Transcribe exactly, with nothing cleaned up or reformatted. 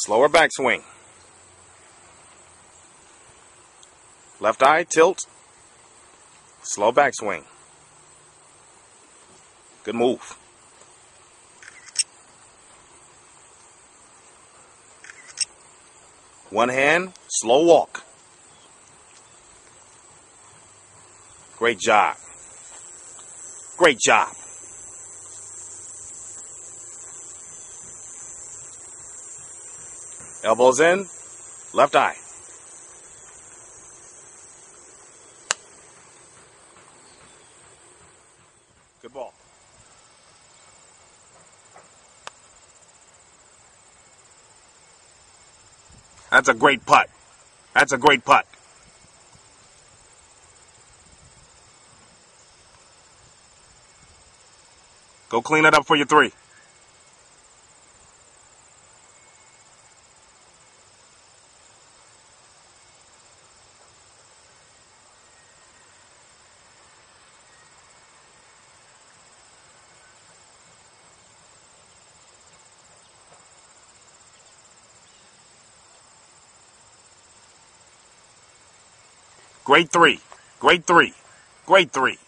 Slower backswing. Left eye, tilt. Slow backswing. Good move. One hand, slow walk. Great job. Great job. Elbows in, left eye. Good ball. That's a great putt. That's a great putt. Go clean it up for your three. Great three. Great three. Great three.